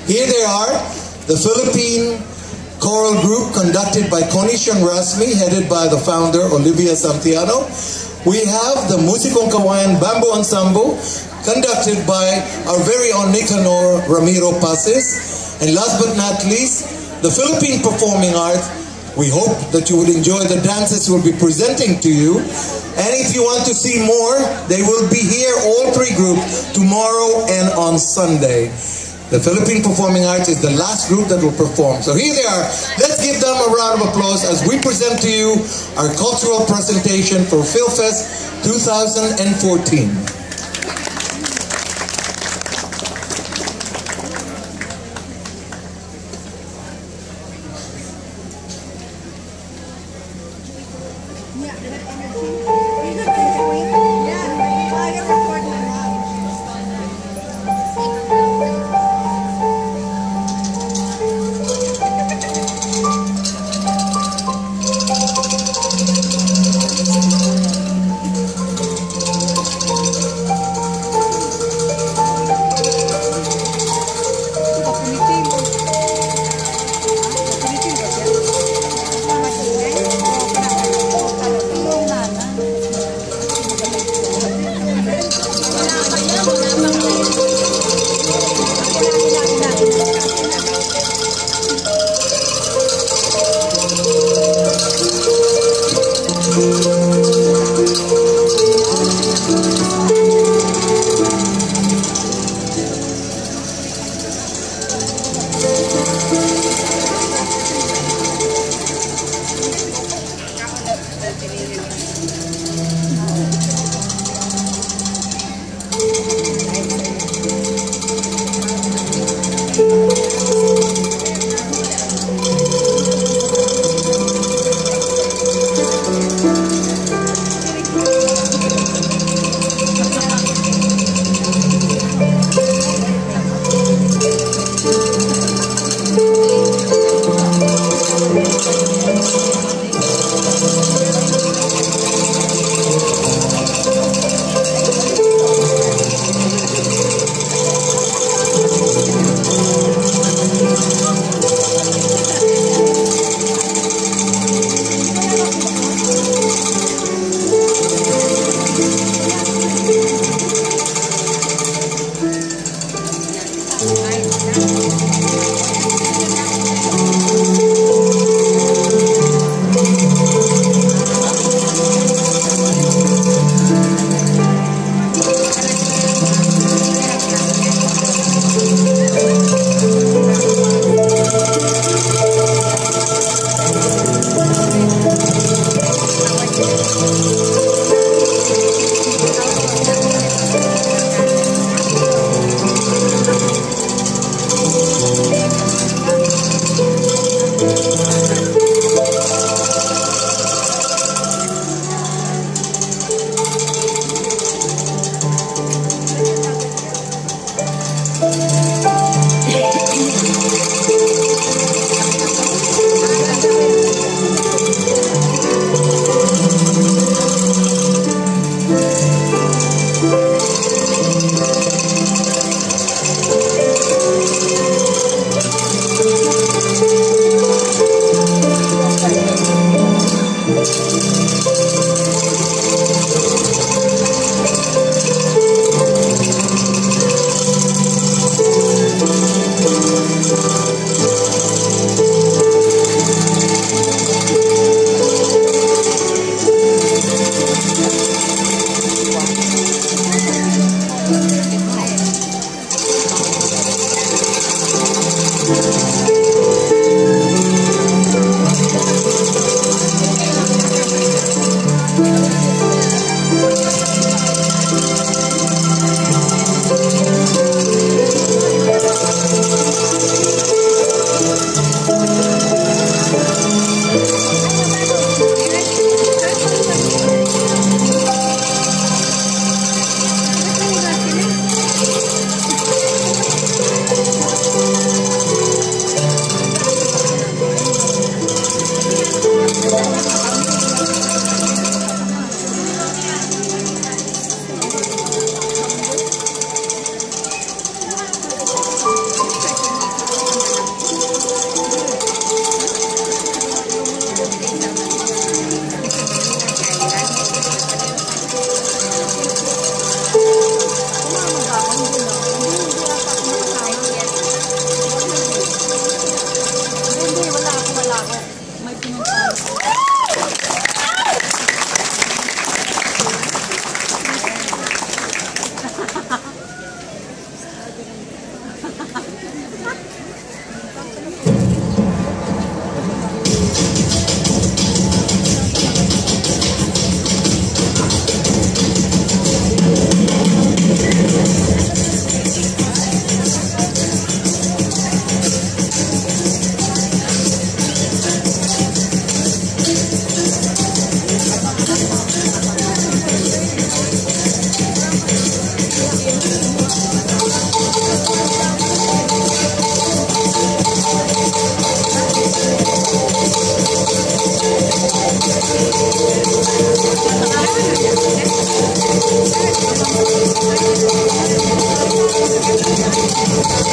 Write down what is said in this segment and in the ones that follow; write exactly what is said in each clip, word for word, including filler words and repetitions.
Here they are, the Philippine choral group conducted by Connie Rasmi, headed by the founder, Olivia Santiano. We have the Musikong Kawayan Bamboo Ensemble, conducted by our very own Nicanor Ramiro Pases. And last but not least, the Philippine Performing Arts. We hope that you would enjoy the dances we'll be presenting to you. And if you want to see more, they will be here, all three groups, tomorrow and on Sunday. The Philippine Performing Arts is the last group that will perform. So here they are. Let's give them a round of applause as we present to you our cultural presentation for Philfest two thousand fourteen.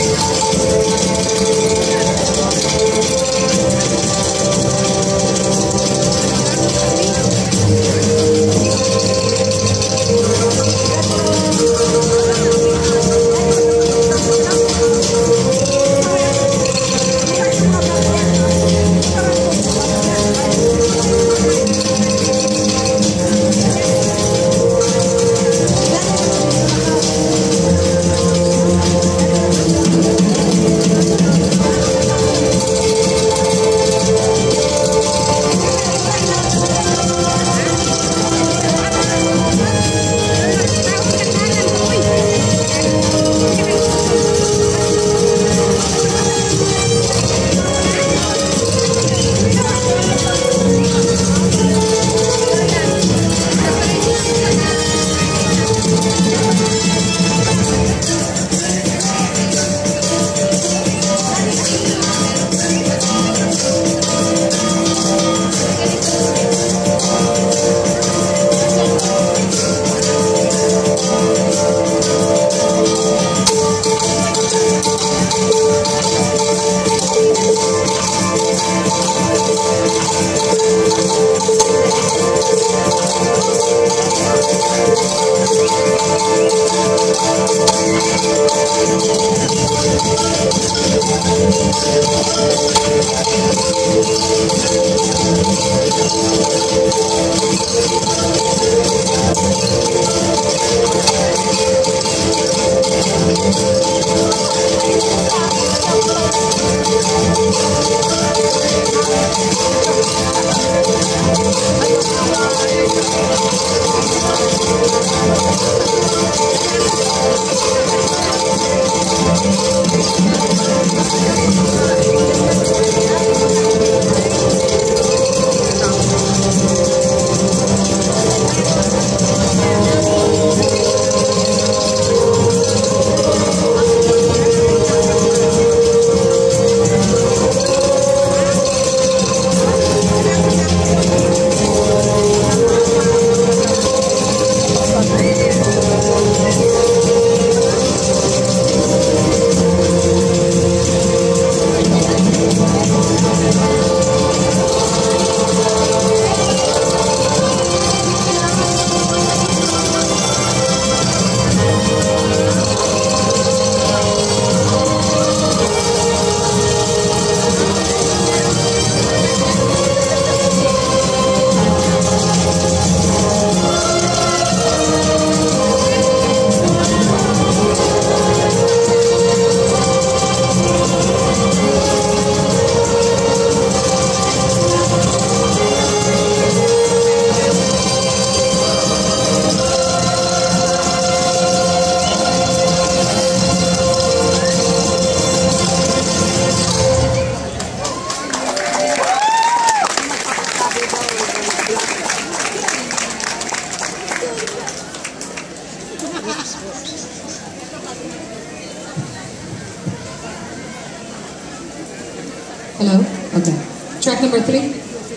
Hello? Okay. Track number three.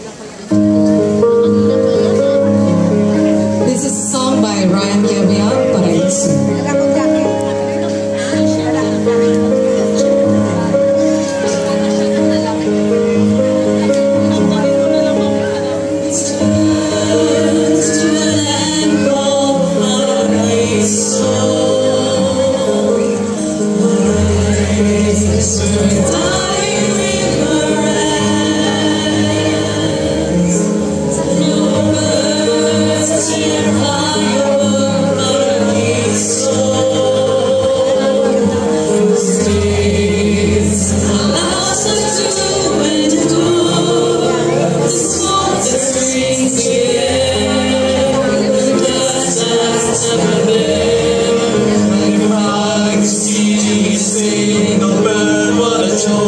This is a song by Ryan Gabriel, Paraíso. No matter what I chose.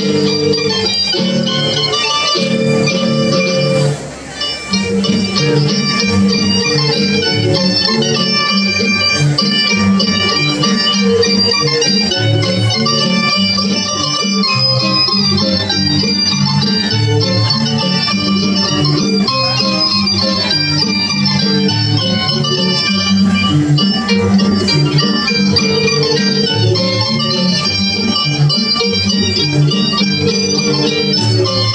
Thank you.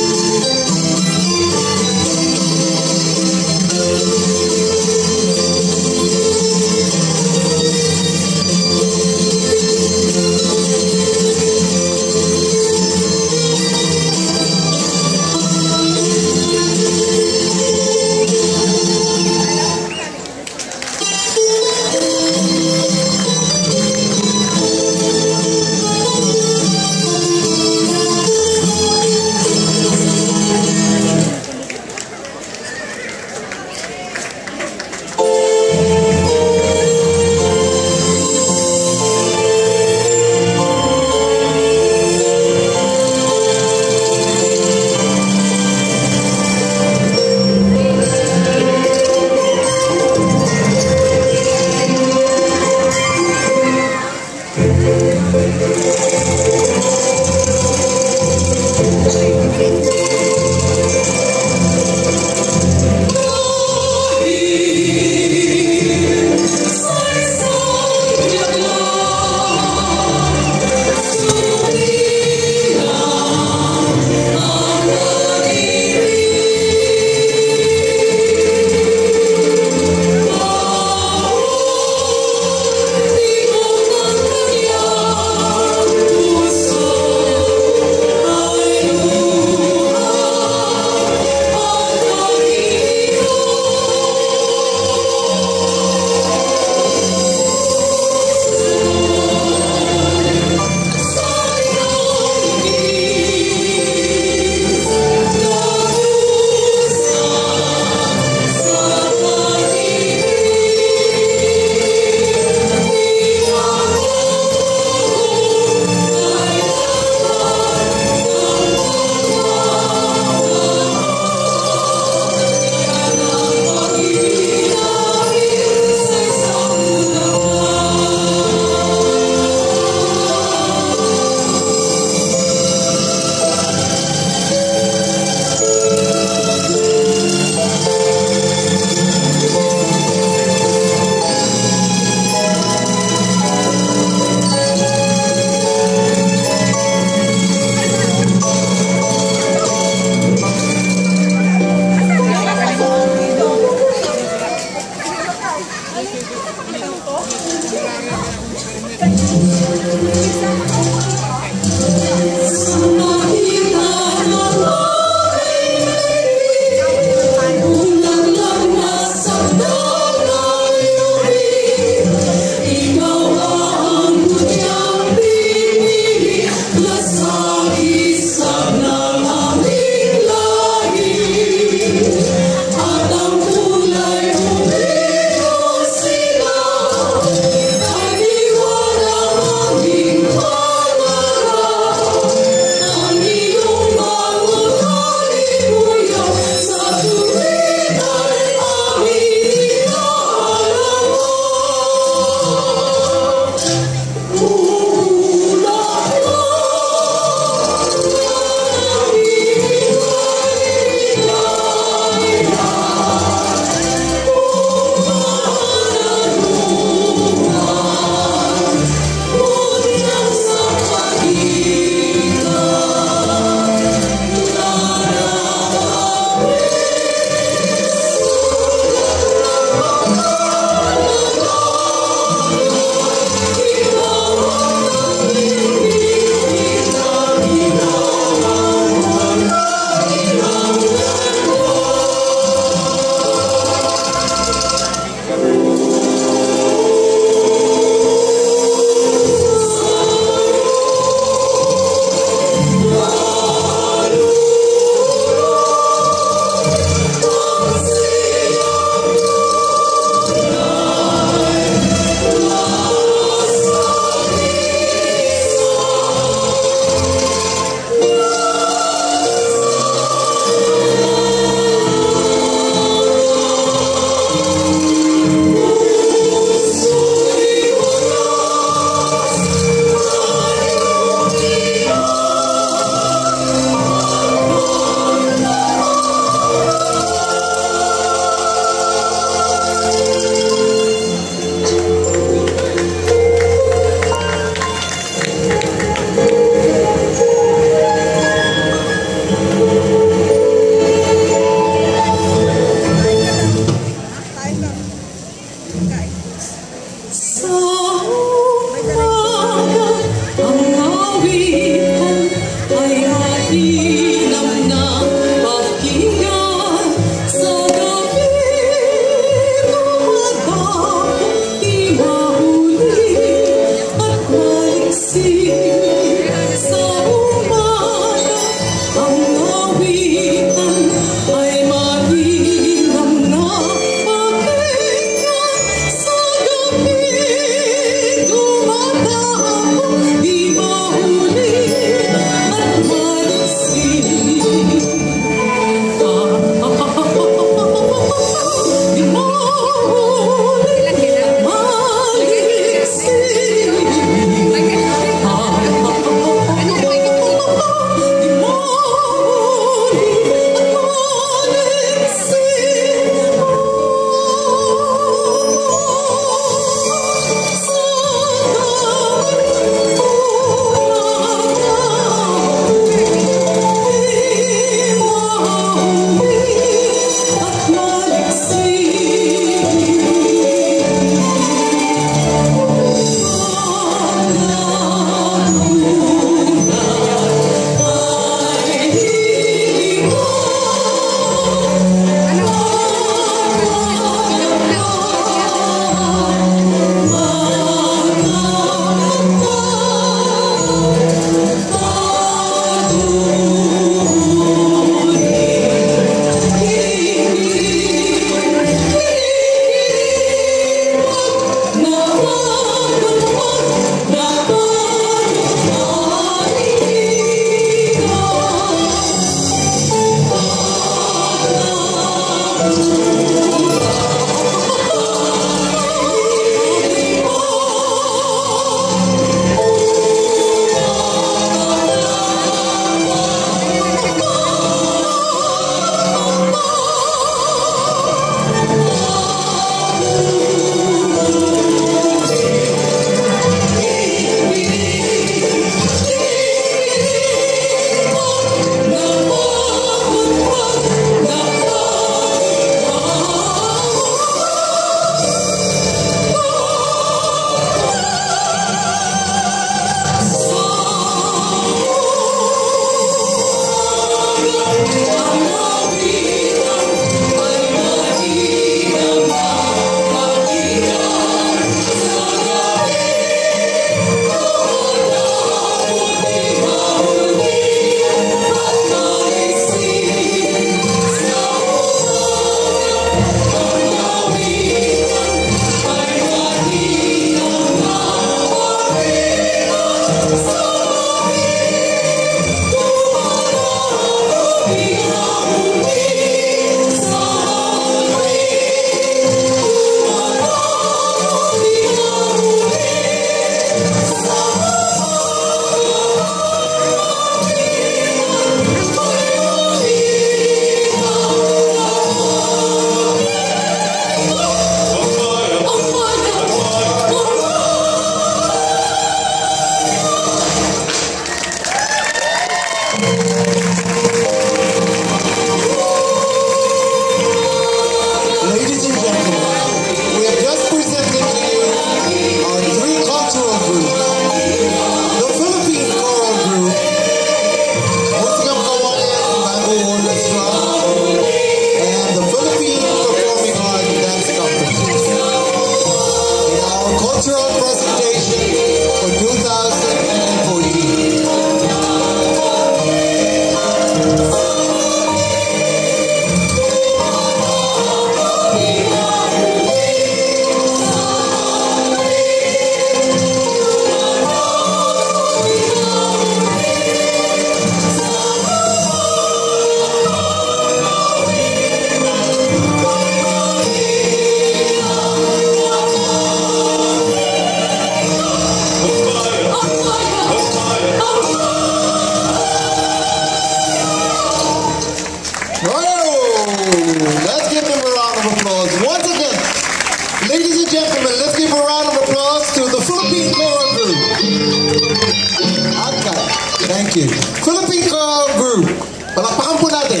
Philippine Choral Group. Palakpakan po natin.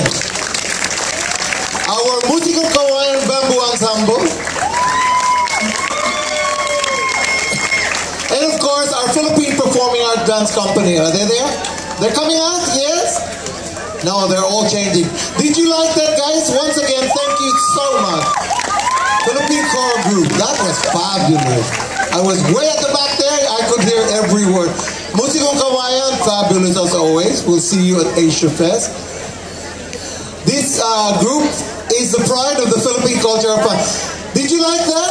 Our Musical Kawayan Bamboo Ensemble. And of course, our Philippine Performing Art Dance Company. Are they there? They're coming out? Yes? No, they're all changing. Did you like that, guys? Once again, thank you so much. Philippine Choral Group. That was fabulous. I was way at the back there. I could hear every word. Musical Kawayan, fabulous as always. We'll see you at Asia Fest. This uh, group is the pride of the Philippine culture. Did you like that?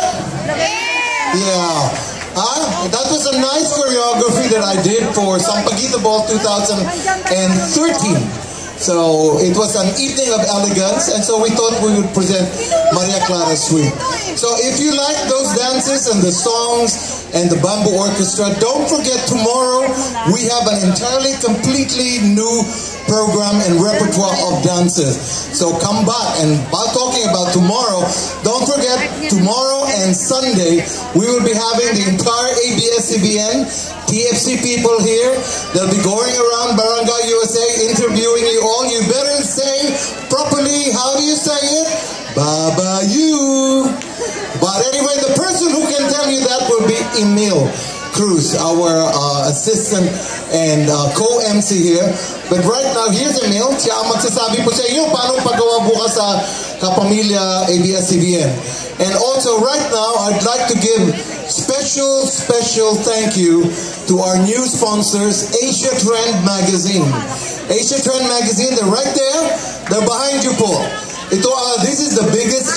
Yeah. Huh? That was a nice choreography that I did for Sampaguita Ball two thousand thirteen. So it was an evening of elegance, and so we thought we would present Maria Clara Suite. So if you like those dances and the songs and the bamboo orchestra, don't forget tomorrow we have an entirely, completely new program and repertoire of dances. So come back, and by talking about tomorrow, don't forget tomorrow and Sunday we will be having the entire A B S C B N T F C people here. They'll be going around Barangay U S A interviewing you all. You better say properly, how do you say it? Baba you. But anyway, the person who can tell you that will be Emil Cruz, our uh, assistant and uh, co-M C here. But right now, here's Emil. Siya ang magsasabi po sa inyo paano paggawa bukas sa Kapamilya A B S C B N. And also right now, I'd like to give special, special thank you to our new sponsors, Asia Trend Magazine. Asia Trend Magazine, they're right there. They're behind you po. Ito, uh, this is the biggest